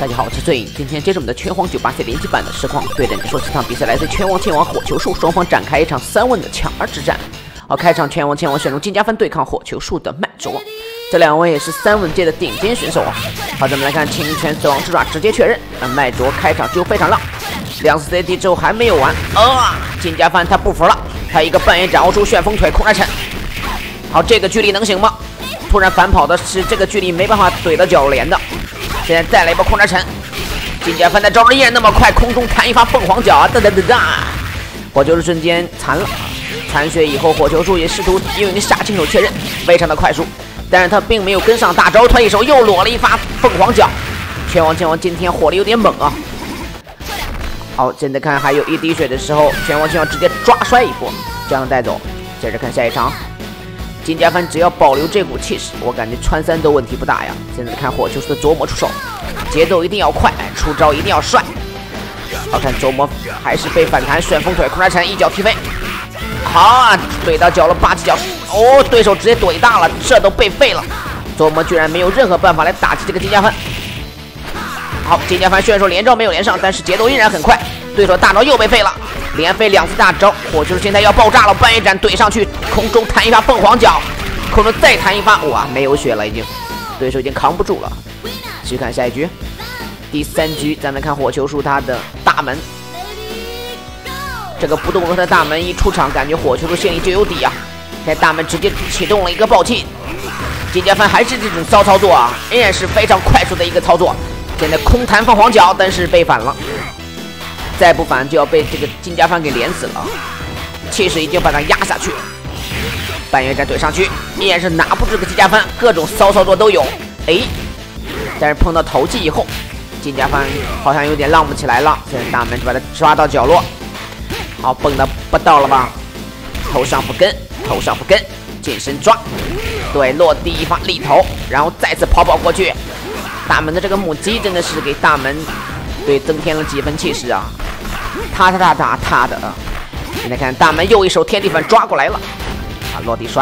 大家好，我是醉影。今天接着我们的拳皇98C联机版的实况对阵。说这场比赛来自拳王、剑王、火球术，双方展开一场3问的抢二之战。好，开场拳王、剑王选出金家帆对抗火球术的麦卓，这两位也是3问界的顶尖选手啊。好，咱们来看轻拳死亡之爪直接确认，麦卓开场就非常浪，2次 CD 之后还没有完金家帆他不服了，他一个半夜掌握出旋风腿空来沉。好，这个距离能行吗？突然反跑的是这个距离没办法怼到角连的。现在再来一波空扎沉，金家帆的招式依然那么快，空中弹一发凤凰脚啊！火球术瞬间残了，残血以后，火球术也试图用一个下轻手确认，非常的快速，但是他并没有跟上大招，他一手又裸了一发凤凰脚。拳王今天火力有点猛啊！好，现在看还有一滴血的时候，拳王直接抓摔一波，这样带走。接着看下一场。金家帆只要保留这股气势，我感觉穿3都问题不大呀。现在看火球术的琢磨出手，节奏一定要快，出招一定要帅。好看琢磨还是被反弹旋风腿空来沉一脚踢飞。好啊，怼到脚了8级脚，对手直接怼大了，这都被废了。琢磨居然没有任何办法来打击这个金家帆。好，金家帆虽然说连招没有连上，但是节奏依然很快，对手大招又被废了。连飞2次大招，火球现在要爆炸了！半夜斩怼上去，空中弹一发凤凰脚，空中再弹一发，哇，没有血了，已经，对手已经扛不住了。继续看下一局，第3局，咱们看火球术他的大门，这个不动如山的大门一出场，感觉火球术心里就有底啊！在大门直接启动了一个暴气，金家帆还是这种骚操作啊，依然是非常快速的一个操作。现在空弹凤凰脚，但是被反了。再不反就要被这个金家帆给连死了，气势已经把他压下去。半月斩怼上去，依然是拿不住这个金家帆，各种骚操作都有。但是碰到投技以后，金家帆好像有点浪不起来了。现在大门把他抓到角落，好，蹦的不到了吧？头上不跟，近身抓，对，落地一发力头，然后再次跑过去。大门的这个母鸡真的是给大门对增添了几分气势啊！他的啊！现在看大门又一手天地反抓过来了啊！落地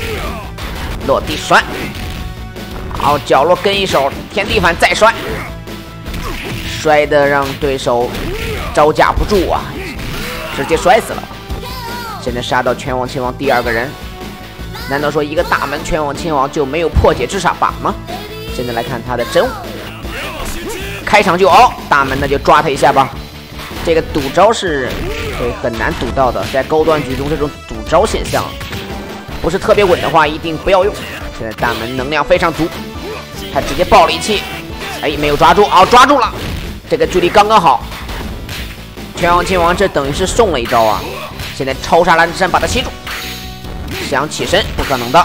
摔，好，角落跟一手天地反再摔，摔的让对手招架不住啊，直接摔死了。现在杀到拳王亲王第2个人，难道说一个大门拳王亲王就没有破解之法吗？现在来看他的真武。开场就大门，那就抓他一下吧。这个赌招是很难赌到的，在高端局中这种赌招现象不是特别稳的话，一定不要用。现在大门能量非常足，他直接爆了一气，没有抓住，抓住了，这个距离刚刚好。拳王亲王这等于是送了一招啊！现在超杀蓝之山把他吸住，想起身不可能的。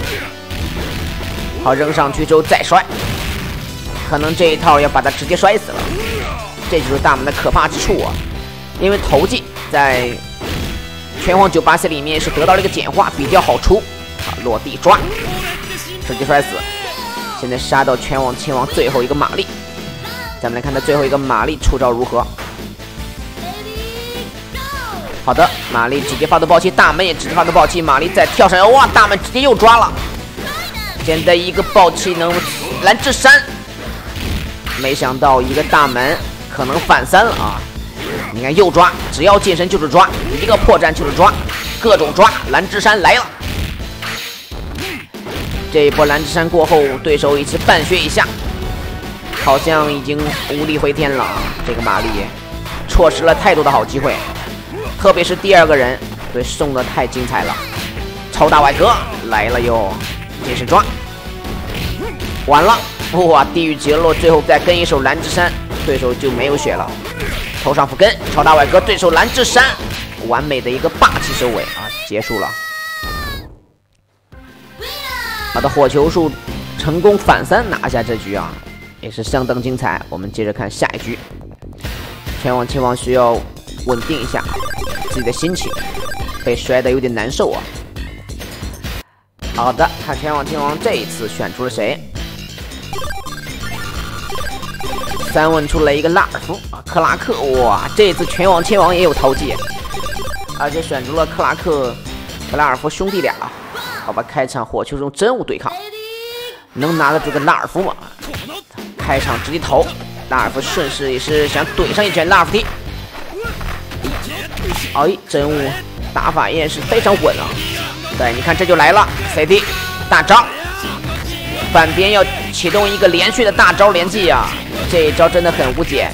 好，扔上去之后再摔。可能这一套要把他直接摔死了，这就是大门的可怕之处啊！因为投技在拳皇98C里面是得到了一个简化，比较好出。好，落地抓，直接摔死。现在杀到拳王亲王最后一个玛丽，咱们来看他最后一个玛丽出招如何。好的，玛丽直接发动暴气，大门也直接发动暴气，玛丽再跳上，哇，大门直接又抓了。现在一个暴气能蓝之山。没想到一个大门可能反3了啊！你看又抓，只要近身就是抓，一个破绽就是抓，各种抓。蓝之山来了，这一波蓝之山过后，对手已是半血以下，好像已经无力回天了。这个玛丽错失了太多的好机会，特别是第2个人，对，送的太精彩了。超大外格来了哟，近身抓，完了。哇！地狱劫落，最后再跟一手蓝之山，对手就没有血了。头上俯跟，超大外格，对手蓝之山，完美的一个霸气收尾啊！结束了。好的，火球术成功反3拿下这局啊，也是相当精彩。我们接着看下一局，拳王亲王需要稳定一下自己的心情，被摔得有点难受啊。好的，看拳王亲王这一次选出了谁？3问出了一个拉尔夫啊，克拉克，哇，这一次拳王亲王也有投技，而且选出了克拉克和拉尔夫兄弟俩。好吧，开场火球中真武对抗，能拿得住个拉尔夫吗？开场直接投， 拉尔夫顺势也是想怼上一拳拉尔夫踢。哎，真武打法也是非常稳啊。对，你看这就来了 ，CD 大招，反边要启动一个连续的大招连击啊，这一招真的很无解。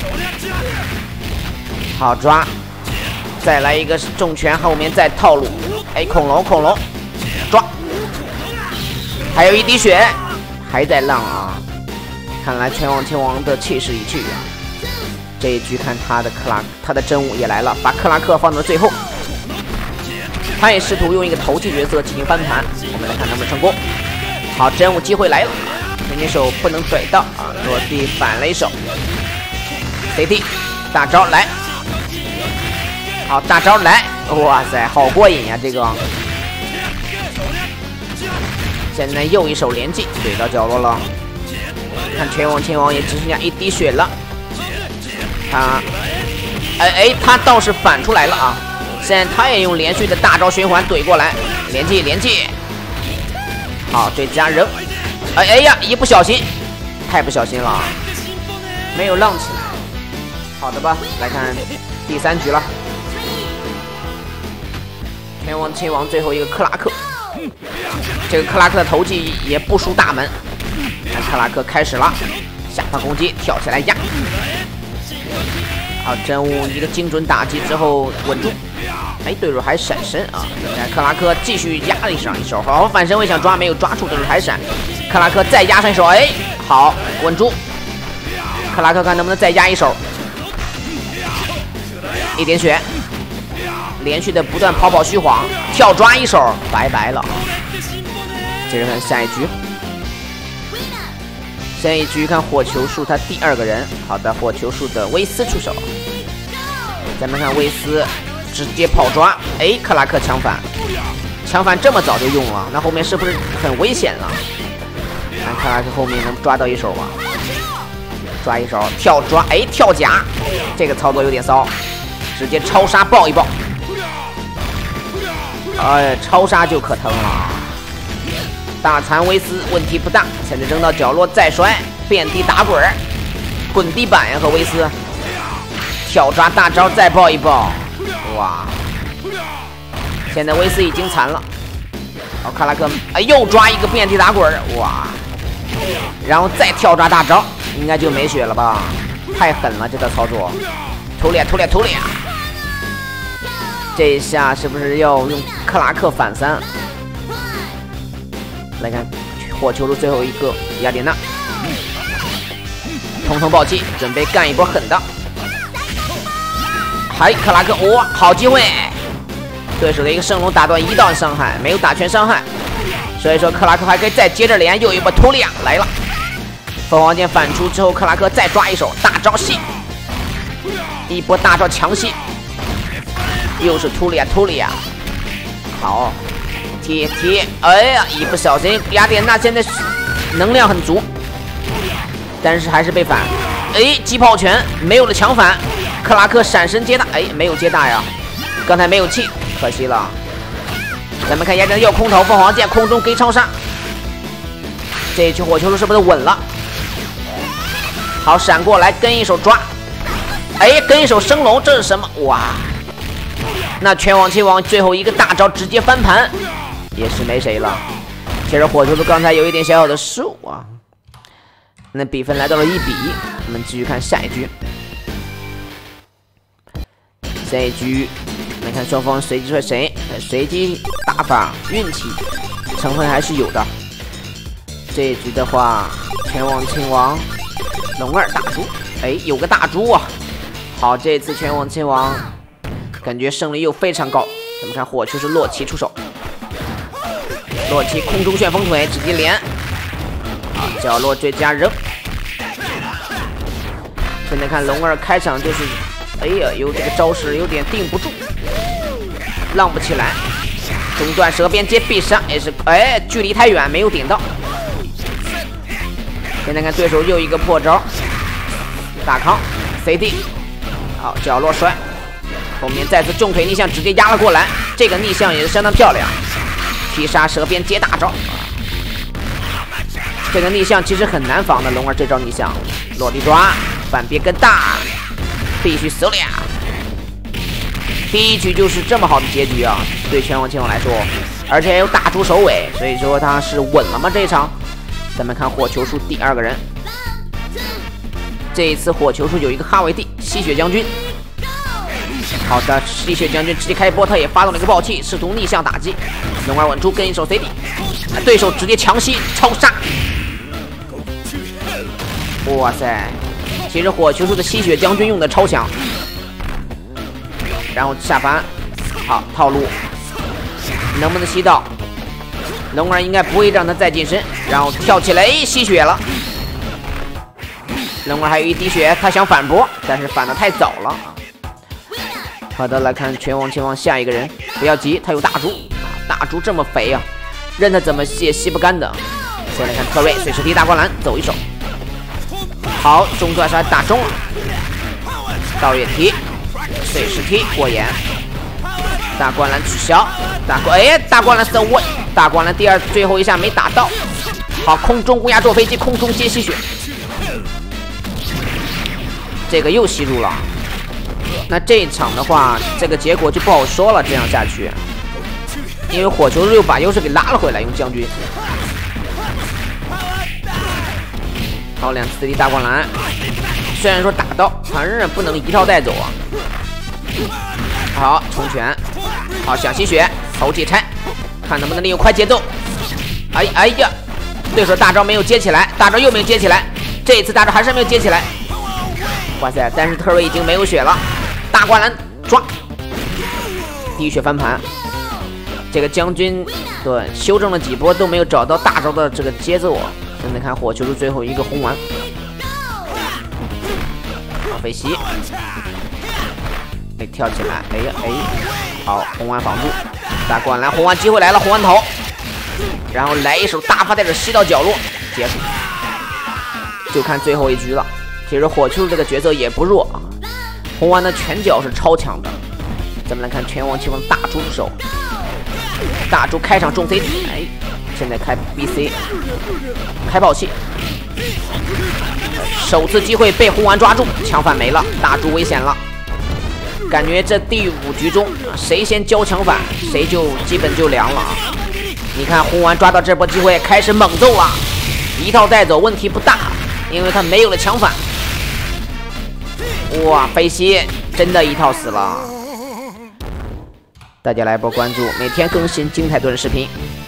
好抓，再来一个重拳，后面再套路。哎，恐龙抓，还有一滴血，还在浪啊！看来拳王的气势已去啊。这一局看他的真武也来了，把克拉克放到了最后。他也试图用一个投技角色进行翻盘，我们来看能不能成功。好，真武机会来了，那一手不能怼到啊，落地反了一手。CD 大招来，好，大招来，哇塞，好过瘾呀！这个现在又一手连击怼到角落了，看拳王也只剩下一滴血了。他倒是反出来了啊！现在他也用连续的大招循环怼过来，连击，好，追加扔，哎呀，一不小心，太不小心了，没有浪起来。好的吧，来看第3局了，拳王最后一个克拉克，这个克拉克的投技也不输大门。看克拉克开始了，下方攻击，跳起来压。好，真武一个精准打击之后稳住，哎，对手还闪身啊！克拉克继续压了上一手，好，反身位想抓没有抓住，对手还闪，克拉克再压上一手，哎，好，稳住，克拉克看能不能再压一手，一点血，连续的不断跑虚晃，跳抓一手，拜拜了。接着看下一局。下一局看火球术他第2个人，好的，火球术的威斯出手。咱们看威斯直接跑抓，哎，克拉克强反这么早就用了，那后面是不是很危险了？看克拉克后面能抓到一手吗？抓一手，跳抓，哎，跳夹，这个操作有点骚，直接超杀爆一爆，哎，超杀就可疼了。大残威斯问题不大，现在扔到角落再摔，遍地打滚，滚地板呀！和威斯跳抓大招再爆一爆，哇！现在威斯已经残了，好，克拉克又抓一个遍地打滚，哇！然后再跳抓大招，应该就没血了吧？太狠了，这个操作，突脸！这一下是不是要用克拉克反3？来看火球的最后一个雅典娜，通暴击，准备干一波狠的。还克拉克，哇，好机会！对手的一个圣龙打断1道伤害，没有打全伤害，所以说克拉克还可以再接着连，又一波突利亚来了。凤凰剑反出之后，克拉克再抓一手大招吸，一波大招强吸，又是突利亚，好。贴，哎呀，一不小心，雅典娜现在能量很足，但是还是被反。哎，急炮拳没有了强反，克拉克闪身接大，哎，没有接大呀，刚才没有气，可惜了。咱们看雅典娜又空投，凤凰剑空中给超杀，这一局火球术是不是稳了？好，闪过来跟一手抓，哎，跟一手升龙，这是什么？哇！那拳王最后一个大招直接翻盘。也是没谁了。其实火球术刚才有一点小小的失误啊，那比分来到了1比1。我们继续看下一局。下一局来看双方随机摔谁，随机打法运气成分还是有的。这一局的话，拳王亲王龙2大猪，哎，有个大猪啊！好，这次拳王感觉胜率又非常高。咱们看火球是洛奇出手。洛奇空中旋风腿直接连，好，角落追加扔。现在看龙2开场就是，哎呀，有这个招式有点定不住，浪不起来。中断蛇鞭接必杀也是，哎，距离太远没有顶到。现在看对手又一个破招，大康 CD， 好，角落摔，后面再次重腿逆向直接压了过来，这个逆向也是相当漂亮。劈杀蛇鞭接大招，这个逆向其实很难防的。龙2这招逆向落地抓， 反别更大，必须死了呀！第一局就是这么好的结局啊，对拳王来说，而且还有大猪首尾，所以说他是稳了吗这一场？咱们看火球术第2个人，这一次火球术有一个哈维蒂吸血将军。好的，吸血将军直接开波，他也发动了一个暴气，试图逆向打击。龙儿稳住，跟一手 CD， 对手直接强吸超杀。哇塞！其实火球术的吸血将军用的超强。然后下凡，好套路，能不能吸到？龙儿应该不会让他再近身，然后跳起来吸血了。龙儿还有一滴血，他想反驳，但是反的太早了。好的，来看拳王前往下一个人，不要急，他有大猪，大猪这么肥啊，任他怎么吸也吸不干的。先来看特瑞，随时踢大灌篮，走一手。好，中段杀打中了，倒跃踢，随时踢过眼，大灌篮取消，大灌篮收位，大灌篮最后一下没打到。好，空中乌鸦坐飞机，空中接吸血，这个又吸住了。那这一场的话，这个结果就不好说了。这样下去，因为火球又把优势给拉了回来，用将军。好，2次3D大灌篮，虽然说打到，但仍然不能一套带走啊。好，冲拳，好想吸血，头解拆，看能不能利用快节奏。哎呀，对手大招没有接起来，大招又没有接起来，这一次大招还是没有接起来。哇塞！但是特瑞已经没有血了。大灌篮抓，滴血翻盘。这个将军对修正了几波都没有找到大招的这个节奏啊！现在看火球是最后一个红丸，好飞袭，跳起来，好红丸防住，大灌篮红丸机会来了，红丸头，然后来一手大发在这吸到角落结束，就看最后一局了。其实火球这个角色也不弱。红丸的拳脚是超强的，咱们来看拳王前方大猪手，大猪开场中 CD， 现在开 BC， 开爆气，首次机会被红丸抓住，强反没了，大猪危险了。感觉这第5局中，谁先交强反，谁就基本就凉了啊！你看红丸抓到这波机会，开始猛揍了，一套带走问题不大，因为他没有了强反。哇，飞袭真的一套死了！大家来波关注，每天更新精彩多人视频。